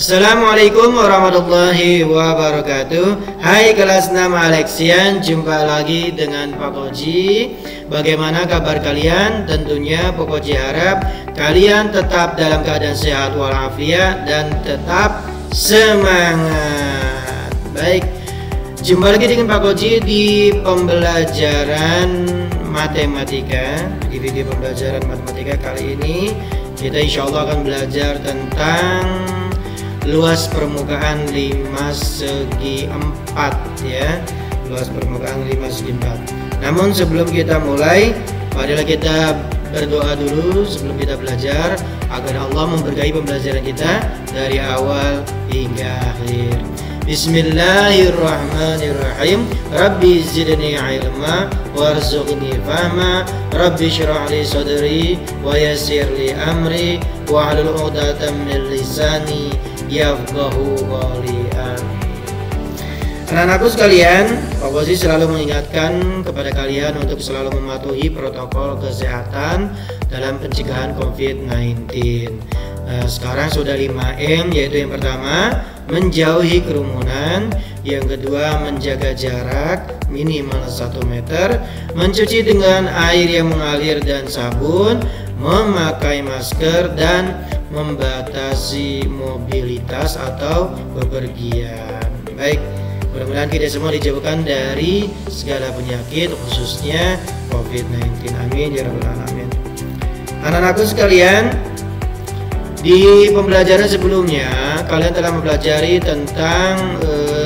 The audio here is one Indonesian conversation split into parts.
Assalamualaikum warahmatullahi wabarakatuh. Hai kelas 6 Alexian, jumpa lagi dengan Pak Koji. Bagaimana kabar kalian? Tentunya Pak Koji harap kalian tetap dalam keadaan sehat walafiat dan tetap semangat. Baik, jumpa lagi dengan Pak Koji di pembelajaran matematika. Di video pembelajaran matematika kali ini kita insya Allah akan belajar tentang luas permukaan 5 segi 4 ya. Luas permukaan 5 segi 4. Namun sebelum kita mulai, marilah kita berdoa dulu sebelum kita belajar agar Allah memberkahi pembelajaran kita dari awal hingga akhir. Bismillahirrahmanirrahim. Rabbi zidni ilma warzuqni fahma. Rabbi syrah li sadri wa yassir li amri wahlul 'uqdatam min lisani yafqahu qawli. Anak-anakku sekalian, Pak Koji selalu mengingatkan kepada kalian untuk selalu mematuhi protokol kesehatan dalam pencegahan COVID-19. Sekarang sudah 5M, yaitu yang pertama menjauhi kerumunan, yang kedua menjaga jarak minimal 1 meter, mencuci dengan air yang mengalir dan sabun, memakai masker, dan membatasi mobilitas atau bepergian. Baik, mudah-mudahan kita semua dijauhkan dari segala penyakit, khususnya COVID-19. Amin ya rabbal alamin. Anak-anakku sekalian, di pembelajaran sebelumnya kalian telah mempelajari tentang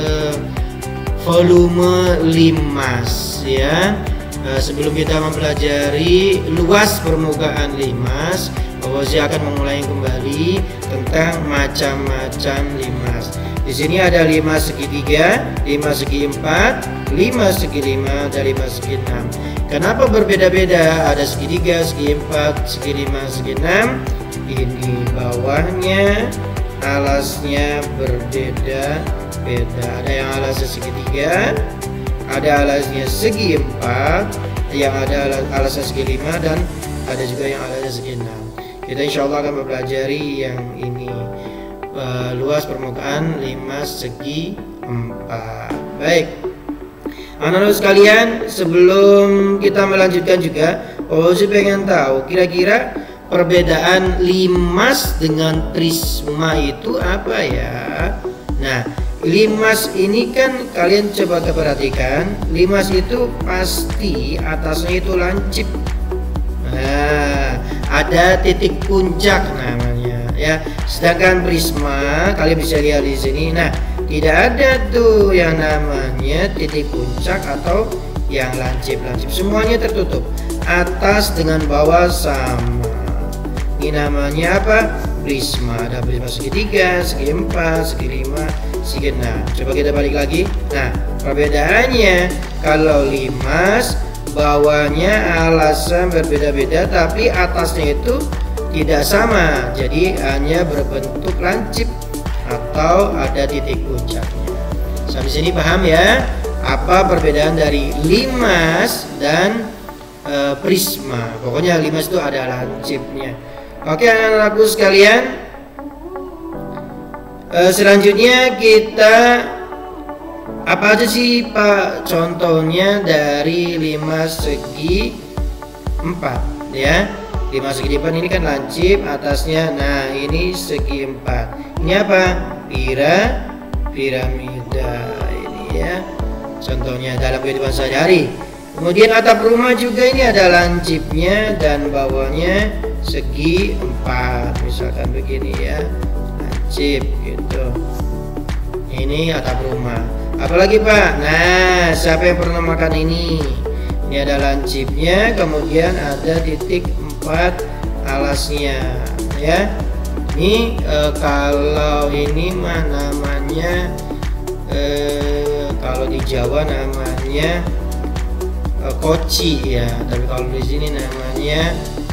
volume limas ya. Sebelum kita mempelajari luas permukaan limas, Pak Koji akan mengulangi kembali tentang macam-macam limas. Di sini ada 5 segitiga, 5 segi 4, 5 segi 5, dan 5 segi 6. Kenapa berbeda-beda? Ada segitiga, segi 4, segi 5, segi 6. Ini bawahnya, alasnya berbeda-beda. Ada yang alasnya segitiga, ada alasnya segi 4, yang ada alasnya segi 5, dan ada juga yang alasnya segi 6. Kita insya Allah akan mempelajari yang ini, luas permukaan 5 segi 4. Baik, anak-anak sekalian, sebelum kita melanjutkan juga, Ozi pengen tahu kira-kira perbedaan limas dengan prisma itu apa ya? Nah, limas ini kan kalian coba perhatikan, limas itu pasti atasnya itu lancip. Nah, ada titik puncak namanya ya. Sedangkan prisma kalian bisa lihat di sini. Nah, tidak ada tuh yang namanya titik puncak atau yang lancip-lancip. Semuanya tertutup. Atas dengan bawah sama. Ini namanya apa? Prisma. Ada prisma segitiga, segi 4, segi 5, segi 6. Coba kita balik lagi. Nah, perbedaannya kalau limas bawahnya alasan berbeda-beda, tapi atasnya itu tidak sama, jadi hanya berbentuk lancip atau ada titik puncaknya. Sampai sini paham ya? Apa perbedaan dari limas dan prisma? Pokoknya limas itu ada lancipnya. Oke anak-anakku sekalian, selanjutnya kita apa aja sih Pak contohnya dari 5 segi 4 ya. 5 segi 4 ini kan lancip atasnya. Nah, ini segi 4. Ini apa? Piramida ini ya. Contohnya dalam kehidupan sehari-hari. Kemudian atap rumah juga ini ada lancipnya dan bawahnya segi 4. Misalkan begini ya. Lancip gitu. Ini atap rumah. Apalagi Pak? Nah, siapa yang pernah makan ini? Ini ada lancipnya, kemudian ada titik 4 alasnya ya. Ini kalau ini mah namanya kalau di Jawa namanya koci ya, tapi kalau di sini namanya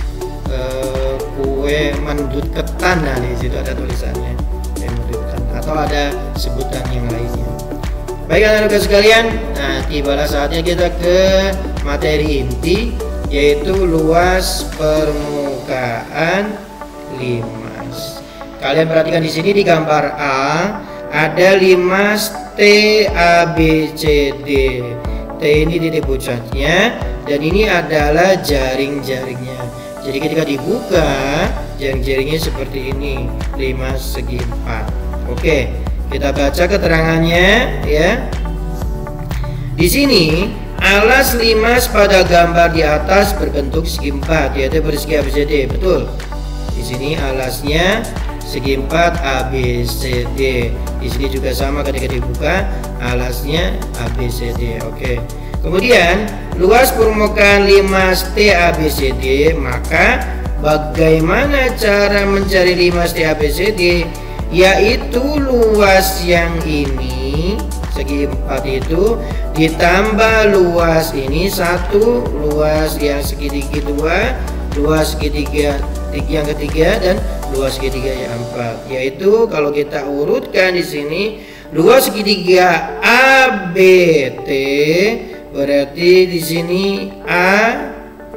kue mendut ketan. Nah, di situ ada tulisannya mendut ketan, atau ada sebutan yang lainnya. Baik anak-anak sekalian, nah tibalah saatnya kita ke materi inti, yaitu luas permukaan limas. Kalian perhatikan di sini di gambar A ada 5 T A B C D. T ini titik pucatnya dan ini adalah jaring-jaringnya. Jadi ketika dibuka, jaring-jaringnya seperti ini, 5 segi 4. Oke, kita baca keterangannya ya. Di sini alas limas pada gambar di atas berbentuk segi 4, yaitu bersegi ABCD. Betul. Di sini alasnya segi 4 ABCD. Di sini juga sama, ketika dibuka alasnya ABCD. Oke. Kemudian luas permukaan limas T ABCD, maka bagaimana cara mencari limas T ABCD? Yaitu luas yang ini segi 4 itu ditambah luas ini 1, luas yang segitiga 2, luas segitiga yang ketiga, dan luas segitiga yang 4. Yaitu kalau kita urutkan di sini luas segitiga ABT, berarti di sini A,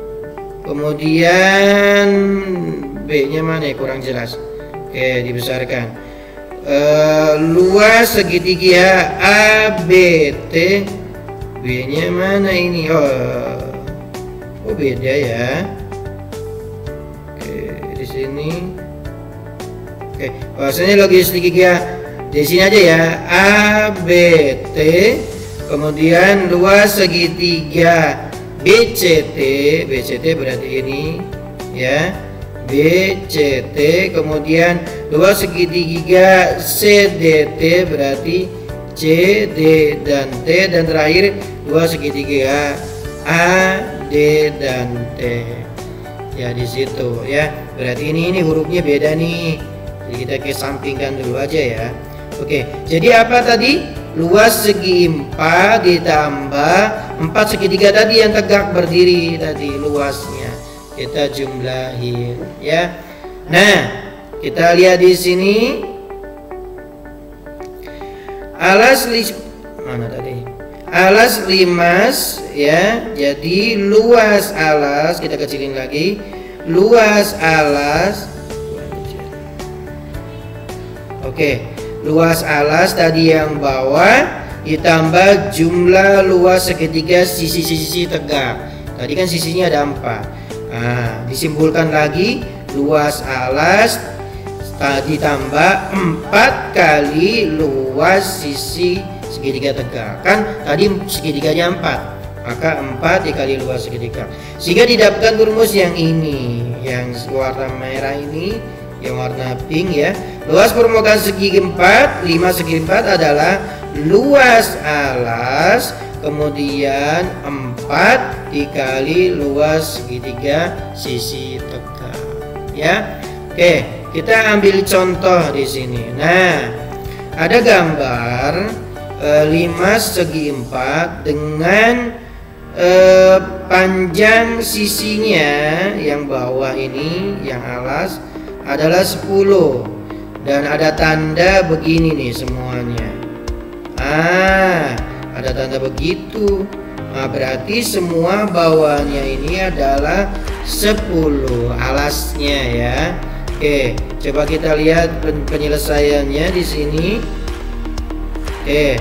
kemudian B-nya mana ya, kurang jelas. Oke, dibesarkan. Luas segitiga ABT, B-nya mana ini? Oh beda ya. Oke, di sini. Oke, bahasanya logis segitiga di sini aja ya. ABT, kemudian luas segitiga BCT, BCT berarti ini ya. BCT, kemudian luas segitiga CDT berarti CD dan T, dan terakhir luas segitiga AD dan T. Ya di situ ya. Berarti ini hurufnya beda nih. Jadi kita kesampingkan dulu aja ya. Oke, jadi apa tadi? Luas segi 4 ditambah 4 segitiga tadi yang tegak berdiri tadi luasnya. Kita jumlahin ya. Nah, kita lihat di sini alas mana tadi? Alas limas ya. Jadi luas alas kita kecilin lagi. Luas alas. Oke, luas alas tadi yang bawah ditambah jumlah luas segitiga sisi-sisi tegak. Tadi kan sisinya ada 4. Nah, disimpulkan lagi luas alas ditambah 4 kali luas sisi segitiga tegak. Kan tadi segitiganya 4, maka 4 dikali luas segitiga, sehingga didapatkan rumus yang ini, yang warna merah ini, yang warna pink ya. Luas permukaan segi 4, 5 segi 4 adalah luas alas, kemudian 4 dikali luas segitiga sisi tegak ya. Oke, kita ambil contoh di sini. Nah, ada gambar limas segi 4 dengan panjang sisinya yang bawah ini, yang alas adalah 10, dan ada tanda begini nih semuanya. Ada tanda begitu. Nah, berarti semua bawahnya ini adalah 10 alasnya ya. Oke, coba kita lihat penyelesaiannya di sini. Oke,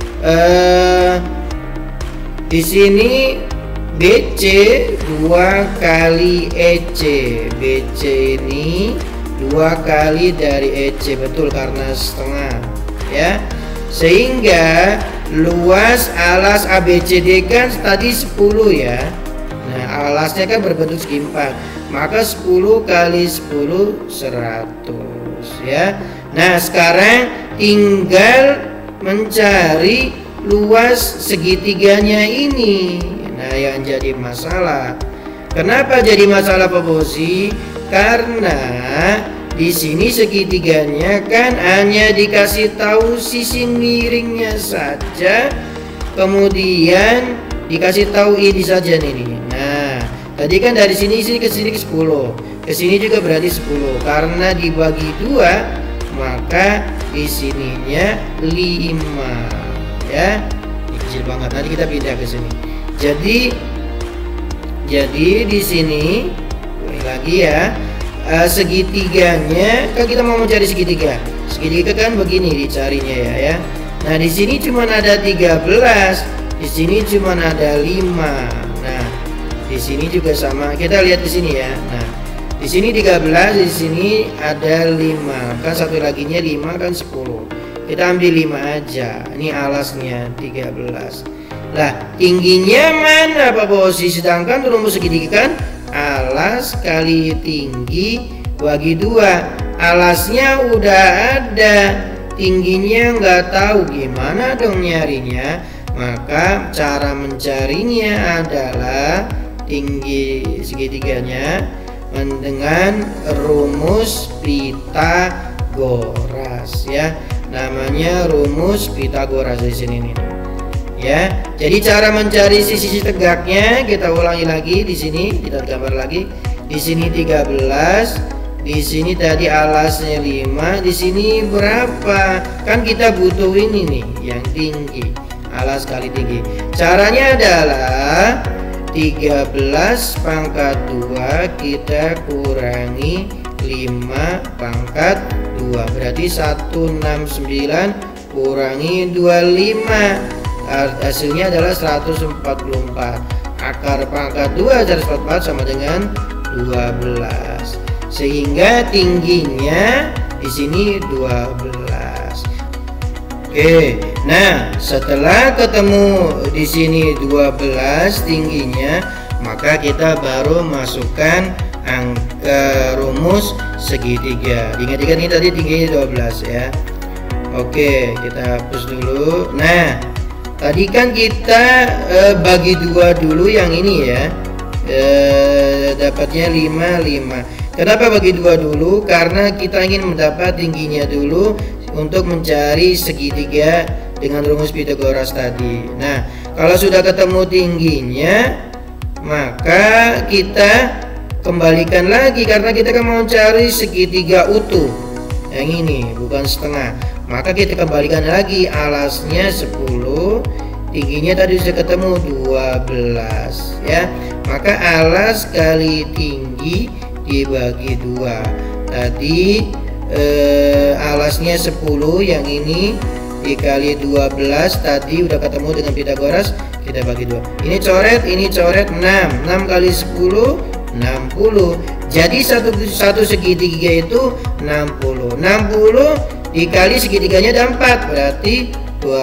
di sini BC 2 kali EC. BC ini 2 kali dari EC, betul, karena setengah ya. Sehingga luas alas ABCD kan tadi 10 ya. Nah, alasnya kan berbentuk segi 4, maka 10 kali 10 100 ya. Nah, sekarang tinggal mencari luas segitiganya ini. Nah, yang jadi masalah. Kenapa jadi masalah Pak Bosi? Karena di sini segitiganya kan hanya dikasih tahu sisi miringnya saja, kemudian dikasih tahu ini saja nih. Nah, tadi kan dari sini ke sini 10, ke sini juga berarti 10. Karena dibagi 2, maka di sininya 5 ya. Ini kecil banget. Nanti kita pindah ke sini. Jadi di sini lagi ya. segitiganya, kan kita mau mencari segitiga. Segitiga kan begini dicarinya ya. Nah, di sini cuma ada 13, di sini cuma ada 5. Nah, di sini juga sama. Kita lihat di sini ya. Nah, di sini 13, di sini ada 5. Kan satu laginya 5 kan 10. Kita ambil 5 aja. Ini alasnya 13. Lah, tingginya mana Pak Bos? Sedangkan rumus segitiga kan alas kali tinggi bagi 2. Alasnya udah ada, tingginya nggak tahu, gimana dong nyarinya? Maka cara mencarinya adalah tinggi segitiganya dengan rumus Pitagoras ya. Namanya rumus Pitagoras di sini nih. Ya, jadi cara mencari sisi tegaknya kita ulangi lagi di sini, kita gambar lagi. Di sini 13, di sini tadi alasnya 5, di sini berapa? Kan kita butuh ini nih, yang tinggi. Alas kali tinggi. Caranya adalah 13 pangkat 2 kita kurangi 5 pangkat 2. Berarti 169 kurangi 25. Hasilnya adalah 144. Akar pangkat 2 dari 144 sama dengan 12. Sehingga tingginya di sini 12. Oke. Nah, setelah ketemu di sini 12 tingginya, maka kita baru masukkan angka rumus segitiga. Diingat-ingat ini tadi tingginya 12 ya. Oke, kita hapus dulu. Nah, tadi kan kita bagi 2 dulu yang ini ya, dapatnya 5. Kenapa bagi 2 dulu? Karena kita ingin mendapat tingginya dulu untuk mencari segitiga dengan rumus Pitagoras tadi. Nah, kalau sudah ketemu tingginya, maka kita kembalikan lagi karena kita kan mau mencari segitiga utuh. Yang ini bukan setengah. Maka kita kembalikan lagi, alasnya 10, tingginya tadi sudah ketemu 12 ya. Maka alas kali tinggi dibagi 2. Tadi alasnya 10, yang ini dikali 12, tadi udah ketemu dengan Pitagoras, kita bagi 2. Ini coret 6 kali 10 60. Jadi satu segitiga itu 60. 60 dikali segitiganya ada 4, berarti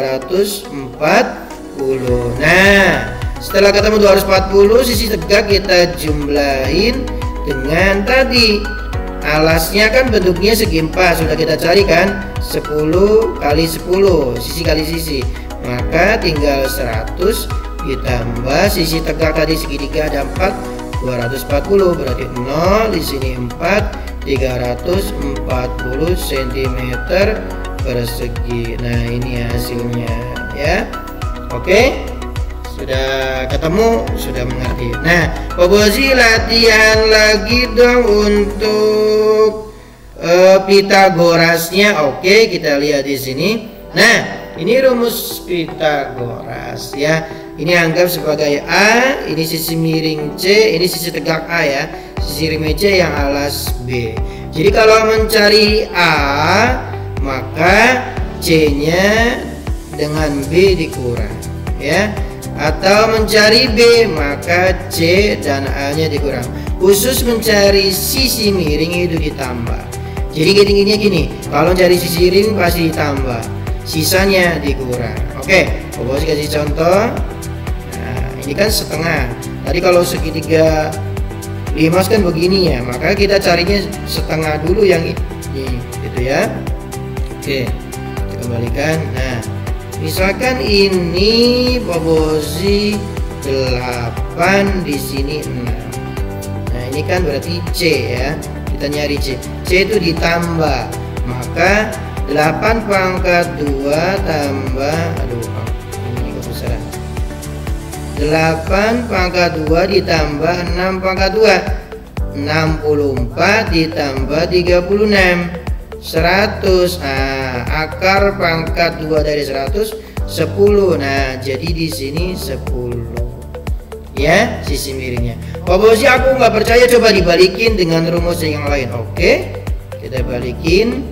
240. Nah, setelah ketemu 240, sisi tegak kita jumlahin dengan tadi alasnya kan bentuknya segi 4, sudah kita cari kan, 10 kali 10, sisi kali sisi, maka tinggal 100 ditambah sisi tegak tadi segitiga ada 4, 240, berarti 0, di sini 4, 340 cm persegi. Nah, ini hasilnya ya. Oke, sudah ketemu, sudah mengerti. Nah, Pak Bozi latihan lagi dong untuk Pitagorasnya. Oke, kita lihat di sini. Nah, ini rumus Pitagoras ya. Ini anggap sebagai A, ini sisi miring C, ini sisi tegak A ya. Sisi miring C yang alas B. Jadi kalau mencari A, maka C-nya dengan B dikurang ya. Atau mencari B, maka C dan A-nya dikurang. Khusus mencari sisi miring itu ditambah. Jadi tingginya gini, kalau mencari sisi miring pasti ditambah, sisanya dikurang. Oke, Bobo kasih contoh. Nah, ini kan setengah. Tadi kalau segitiga 5 kan begini ya, maka kita carinya setengah dulu yang ini, gitu ya. Oke, kita kembalikan. Nah, misalkan ini Bobozi 8, di sini 6. Nah, ini kan berarti C ya. Kita nyari C. C itu ditambah. Maka 8 pangkat 2 tambah, ini kebesaran. 8 pangkat 2 ditambah 6 pangkat 2. 64 ditambah 36. 100. Nah, akar pangkat 2 dari 100 10. Nah, jadi di sini 10. ya, sisi miringnya. Pak Bosi, aku nggak percaya, coba dibalikin dengan rumus yang lain. Oke, kita balikin.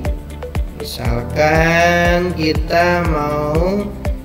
Misalkan kita mau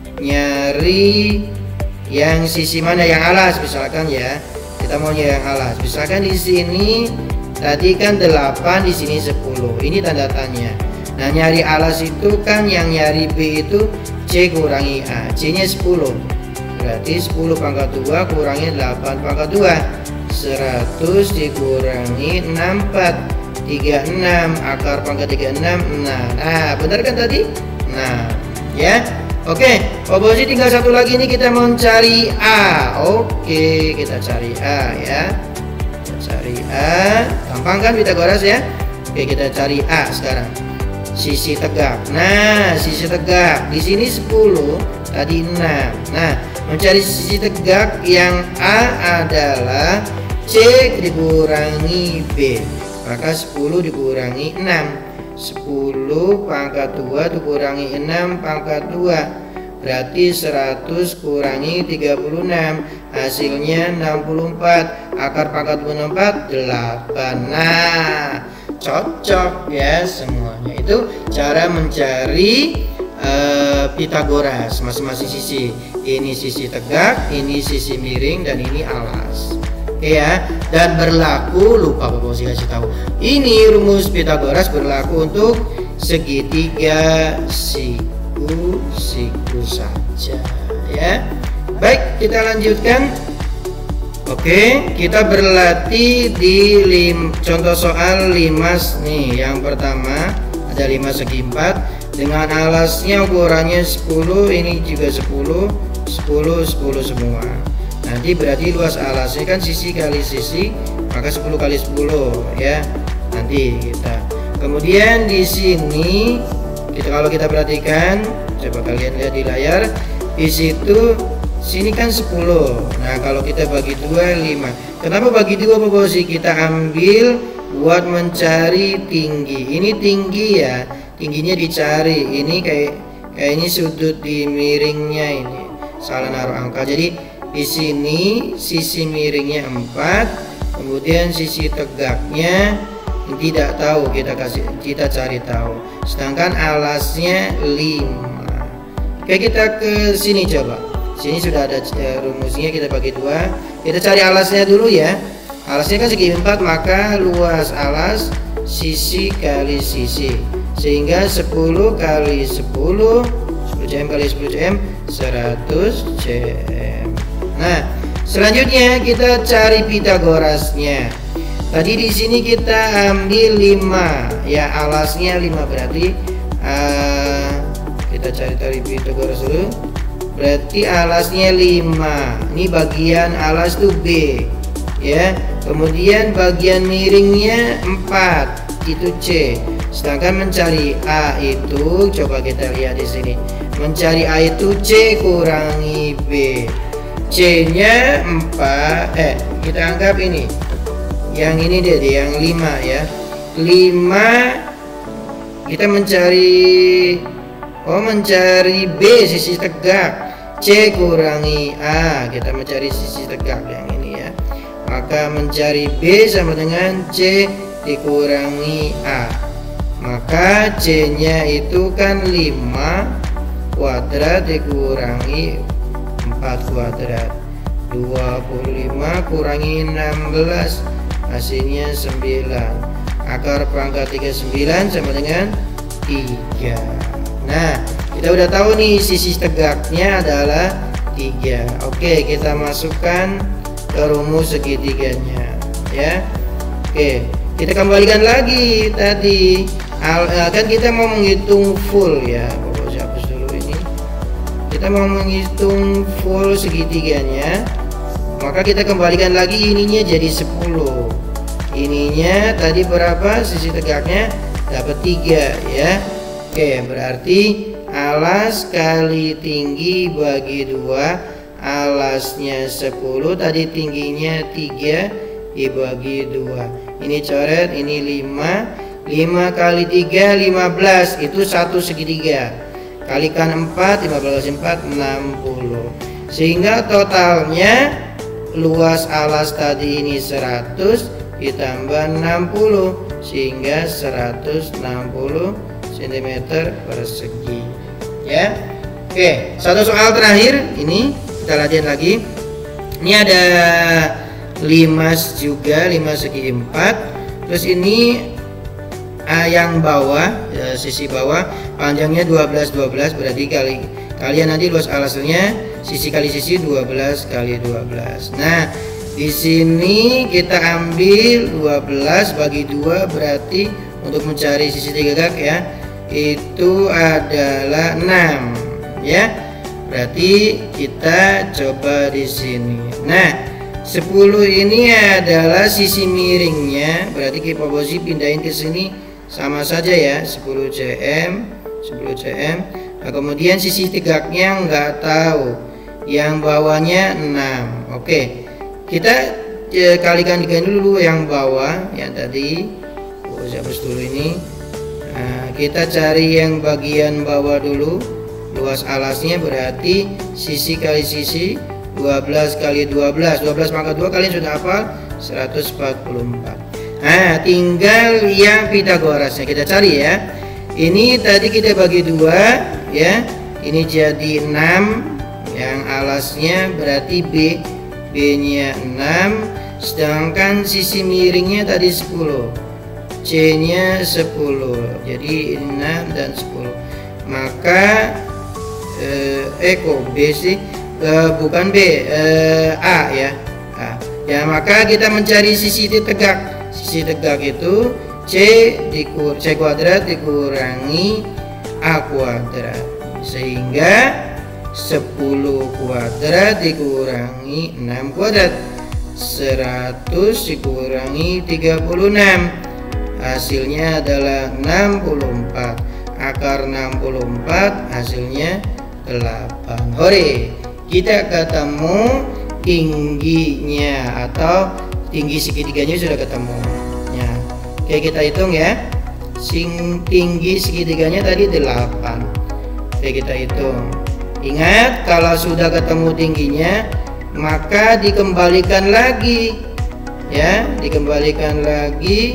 nyari yang sisi mana yang alas, misalkan ya. Kita mau nyari yang alas. Misalkan di sini tadi kan 8, di sini 10. Ini tanda tanya. Nah, nyari alas itu kan yang nyari B itu C kurangi A. C-nya 10. Berarti 10 pangkat 2 kurangi 8 pangkat 2. 100 dikurangi 64. 36, akar pangkat 36 6. Nah, benar kan tadi? Nah, ya. Oke, Pak Bosi tinggal satu lagi nih, kita mau cari A. Oke, kita cari A ya. Kita cari A. Gampang kan Pythagoras ya? Oke, kita cari A sekarang. Sisi tegak. Nah, sisi tegak di sini 10, tadi 6. Nah, mencari sisi tegak yang A adalah C dikurangi B. Maka 10 dikurangi 6. 10 pangkat 2 dikurangi 6 pangkat 2. Berarti 100 kurangi 36. Hasilnya 64. Akar pangkat 64 8. Nah, cocok ya semuanya. Itu cara mencari Pythagoras masing-masing sisi. Ini sisi tegak, ini sisi miring, dan ini alas. Ya, dan berlaku, lupa Pak Bosi kasih tahu, ini rumus Pythagoras berlaku untuk segitiga siku saja ya. Baik, kita lanjutkan. Oke, kita berlatih di contoh soal limas nih. Yang pertama ada 5 segi 4 dengan alasnya ukurannya 10, ini juga 10 semua. Nanti berarti luas alasnya kan sisi kali sisi, maka 10 kali 10 ya. Nanti kita. Kemudian di sini kalau kita perhatikan, coba kalian lihat di layar, di situ sini kan 10. Nah, kalau kita bagi 2 5. Kenapa bagi 2 Pak Bosi? Kita ambil buat mencari tinggi. Ini tinggi ya. Tingginya dicari. Ini kayak ini sudut di miringnya ini. Salah naruh angka. Jadi di sini sisi miringnya 4, kemudian sisi tegaknya tidak tahu, kita cari tahu. Sedangkan alasnya 5. Oke, kita ke sini coba. Sini sudah ada rumusnya, kita bagi 2. Kita cari alasnya dulu ya. Alasnya kan segi 4, maka luas alas sisi kali sisi. Sehingga 10 kali 10 cm kali 10 cm 100 cm. Nah, selanjutnya kita cari Pythagorasnya. Tadi di sini kita ambil 5 ya, alasnya 5, berarti kita cari Pythagoras dulu. Berarti alasnya 5. Ini bagian alas tuh B ya. Kemudian bagian miringnya 4, itu C. Sedangkan mencari A itu, coba kita lihat di sini. Mencari A itu C kurangi B. C-nya 4, kita anggap ini. Yang ini deh, yang 5 ya. 5 kita mencari B sisi tegak. C kurangi A, kita mencari sisi tegak yang ini ya. Maka mencari B sama dengan C dikurangi A. Maka C-nya itu kan 5 kuadrat dikurangi 4 kuadrat. 25 kurangi 16, hasilnya 9. Akar pangkat 39 sama dengan 3. Nah, kita udah tahu nih sisi tegaknya adalah 3. Oke, kita masukkan ke rumus segitiganya ya. Oke, kita kembalikan lagi tadi. Kan kita mau menghitung full ya. Hapus dulu ini. Kita mau menghitung full segitiganya. Maka kita kembalikan lagi, ininya jadi 10. Ininya tadi berapa? Sisi tegaknya dapat 3 ya. Oke, berarti alas kali tinggi bagi 2. Alasnya 10, tadi tingginya 3 dibagi 2. Ini coret, ini 5. 5 kali 3 15, itu 1 segitiga. Kalikan 4, 15 kali 4 60. Sehingga totalnya luas alas tadi ini 100 ditambah 60 sehingga 160 cm persegi ya. Oke, satu soal terakhir ini kita latihan lagi. Ini ada limas juga, 5 segi 4. Terus ini yang bawah ya, sisi bawah panjangnya 12 berarti kalian nanti luas alasnya sisi kali sisi 12 kali 12. Nah, di sini kita ambil 12 bagi 2 berarti untuk mencari sisi tegak ya itu adalah 6 ya. Berarti kita coba di sini. Nah, 10 ini adalah sisi miringnya, berarti kita pindahin ke sini sama saja ya, 10 cm. Nah, kemudian sisi tegaknya nggak tahu, yang bawahnya 6. Oke, kita kalikan dulu yang bawah yang tadi. Saya hapus dulu ini. Nah, kita cari yang bagian bawah dulu, luas alasnya berarti sisi kali sisi 12 kali 12 pangkat 2 kalian sudah hafal 144. Nah, tinggal yang Pitagorasnya kita cari ya. Ini tadi kita bagi 2 ya. Ini jadi 6, yang alasnya berarti B nya 6, sedangkan sisi miringnya tadi 10, C nya 10, jadi 6 dan 10. Maka kok B sih? Bukan B, A ya. A. Ya, maka kita mencari sisi tegak. Sisi tegak itu C kuadrat dikurangi A kuadrat, sehingga 10 kuadrat dikurangi 6 kuadrat, 100 dikurangi 36, hasilnya adalah 64. Akar 64 hasilnya 8. Hore, kita ketemu tingginya atau tinggi segitiganya sudah ketemu ya. Oke, kita hitung ya. Tinggi segitiganya tadi 8. Oke, kita hitung. Ingat, kalau sudah ketemu tingginya maka dikembalikan lagi ya, dikembalikan lagi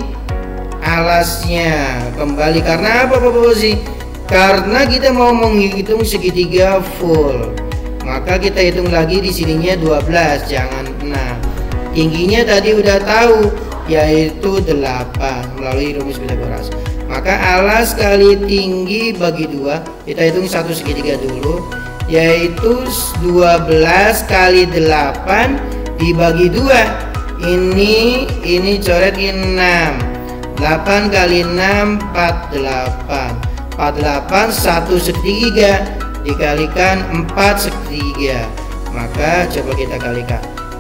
alasnya kembali. Karena apa Bapak sih? Karena kita mau menghitung segitiga full, maka kita hitung lagi di sininya 12, jangan 6. Tingginya tadi udah tahu, yaitu 8 melalui rumus Pitagoras. Maka alas kali tinggi bagi 2, kita hitung satu segitiga dulu, yaitu 12 kali 8 dibagi 2. Ini coret 6. 8 kali 6 48. 48 1 segitiga dikalikan 4 segitiga, maka coba kita kalikan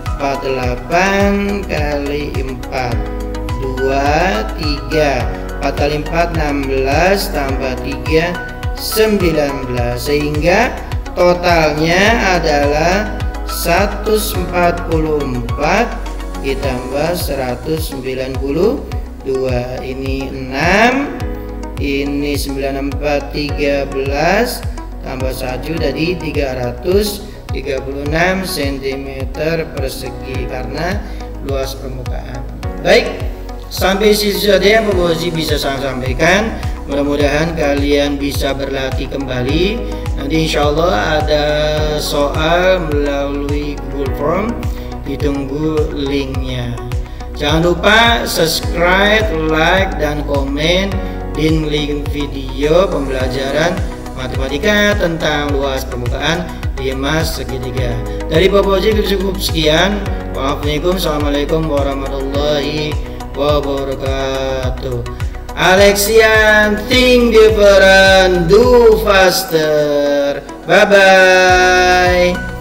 48 kali 4 2 3, 4 kali 4 16 tambah 3 19, sehingga totalnya adalah 144 ditambah 192. Ini 6, ini 94 13 tambah 1 jadi 336 cm persegi karena luas permukaan. Baik, sampai situ saja yang Bapak Ozi bisa saya sampaikan. Mudah-mudahan kalian bisa berlatih kembali. Nanti insya Allah ada soal melalui Google Form, ditunggu linknya. Jangan lupa subscribe, like, dan komen di link video pembelajaran matematika tentang luas permukaan limas segitiga. Dari Bapak Ozi cukup sekian. Wassalamualaikum warahmatullahi wabarakatuh. Alexian, think different, do faster. Bye bye.